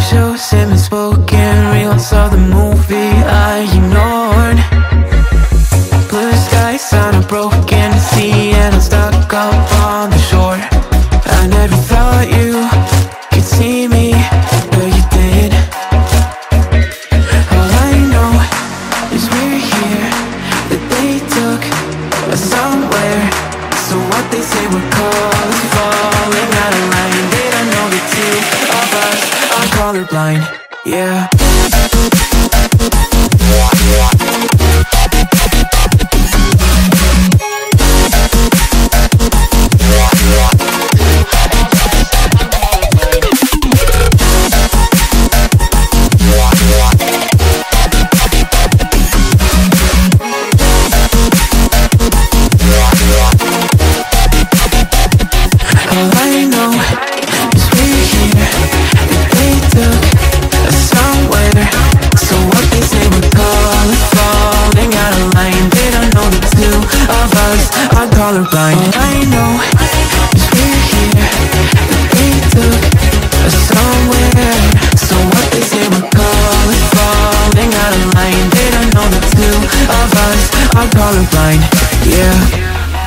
shows him and spoken reels of the movie I ignored. Blue skies on a broken sea, and I'm stuck up on the shore. I never thought you could see me, but you did. All I know is we're here, that they took us somewhere. So what they say we're called is falling out of line. They don't know the two of us are colorblind, yeah. Colorblind. All I know is we're here, that they took us somewhere. So what they say we're calling falling out of line. They don't know the two of us are colorblind, yeah.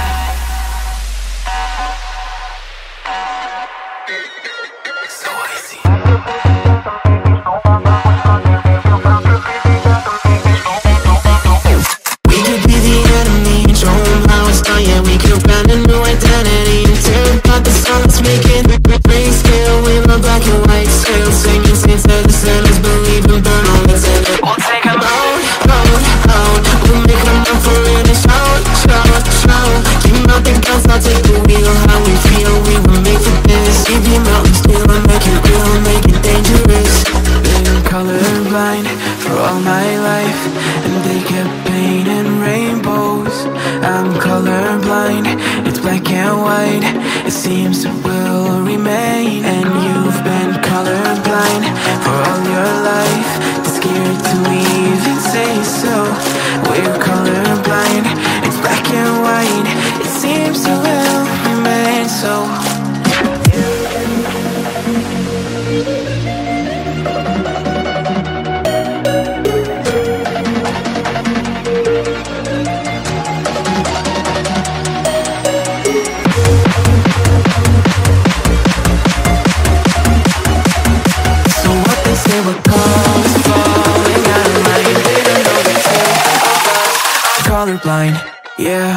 Colorblind for all my life, and they kept painting rainbows. I'm colorblind, it's black and white. It seems it will remain. And you've been colorblind for all your life, too scared to even say so. We're colorblind, it's black and white. It seems it will remain so. Colorblind, yeah.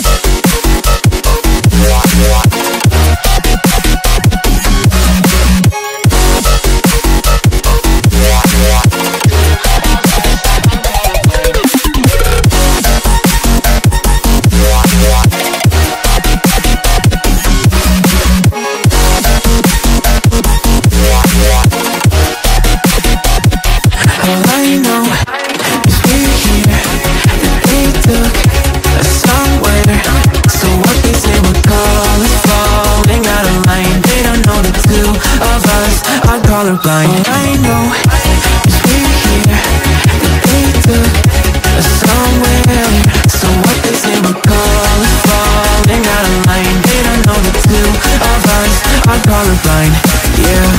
Colorblind. All I know is we're here, that they took us somewhere. So what they say we're calling falling out of line. They don't know the two of us are colorblind, yeah.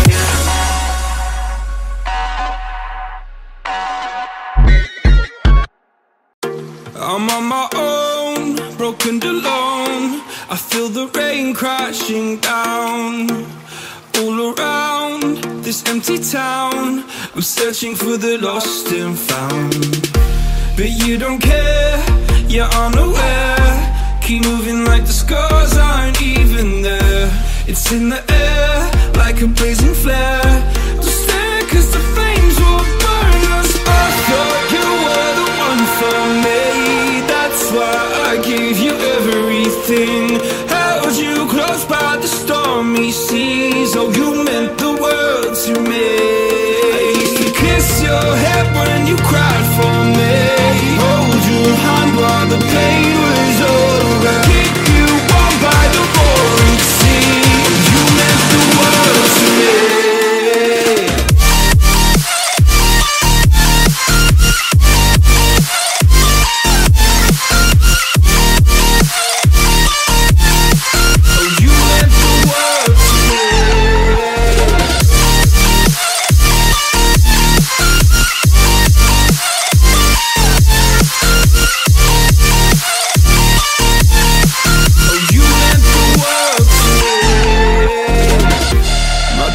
I'm on my own, broken and alone. I feel the rain crashing down all around this empty town. I'm searching for the lost and found, but you don't care, you're unaware. Keep moving like the scars aren't even there. It's in the air like a blazing flare. Don't stare cause the flames will burn us. I thought you were the one for me, that's why I gave you everything. Held you close by the stormy seas. Oh, you meant the world to me. I used to kiss your head when you cried for me, hold your hand while the pain was over, keep you warm by the roaring sea. You meant the world to me.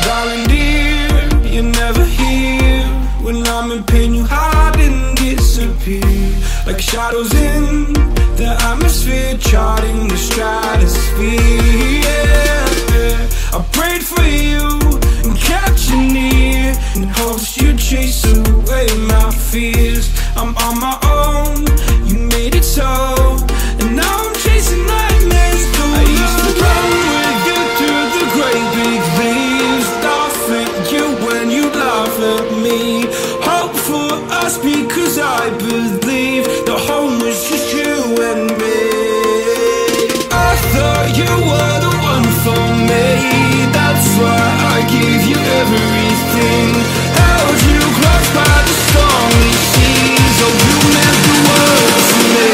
Darling dear, you're never here. When I'm in pain you hide and disappear, like shadows in the atmosphere, charting the stratosphere. Yeah. I prayed for you and kept you near, in hopes you'd chase away my fears. I'm on my own, you made it so, and now I'm chasing nightmares too. I used to run with you through the great big leaves, laugh at you when you laugh at me. Hope for us because I believe the home was just you and me. I thought you were the one for me, that's why I gave you everything. Held you close by the stormy seas, oh you meant the world to me.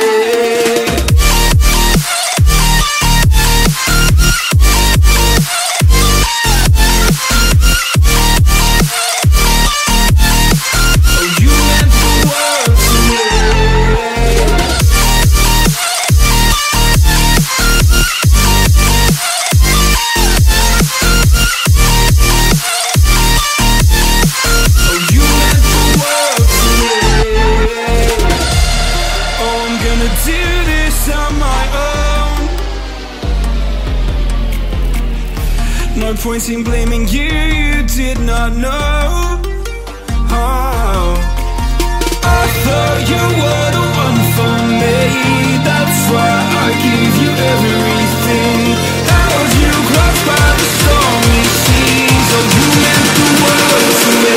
No point in blaming you, you did not know. Oh. I thought you were the one for me, that's why I gave you everything. Held you close by the stormy seas, oh you meant the world to me.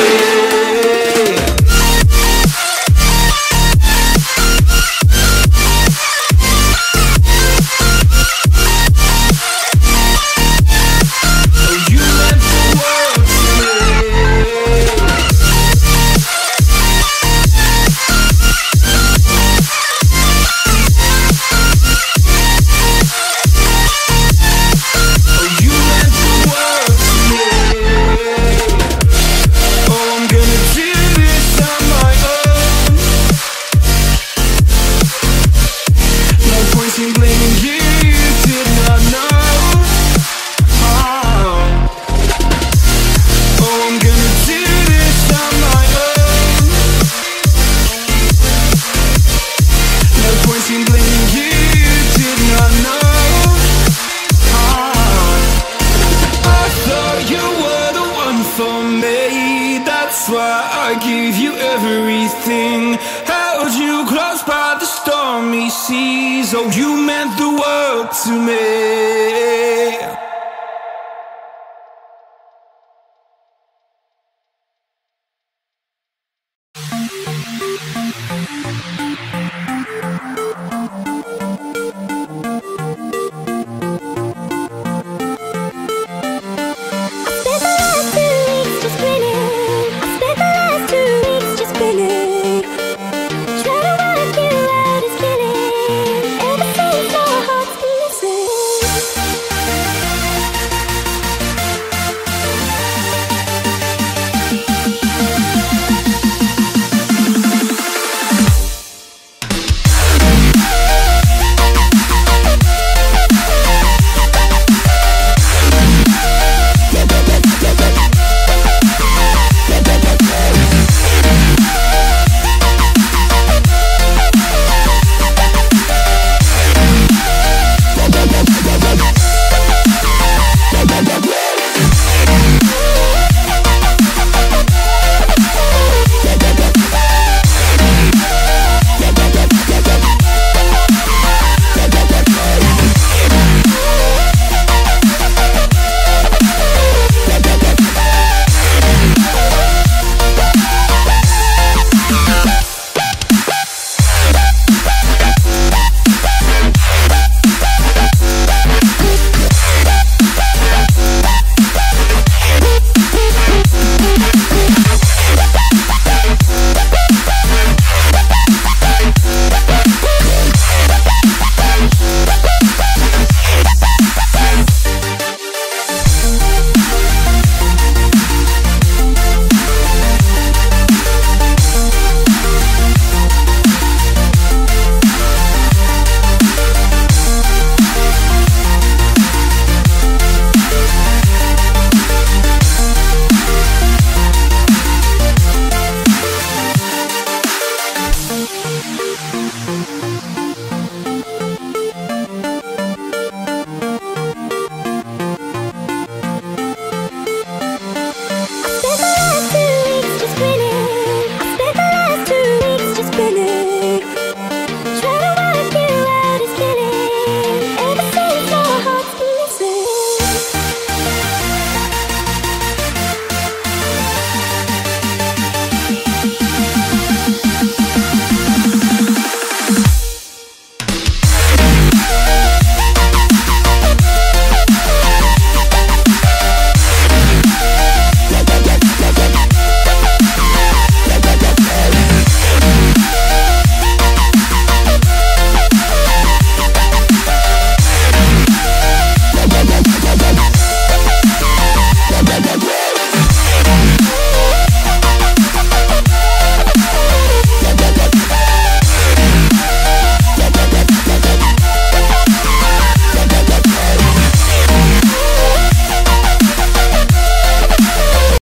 That's why I gave you everything. Held you close by the stormy seas, oh you meant the world to me.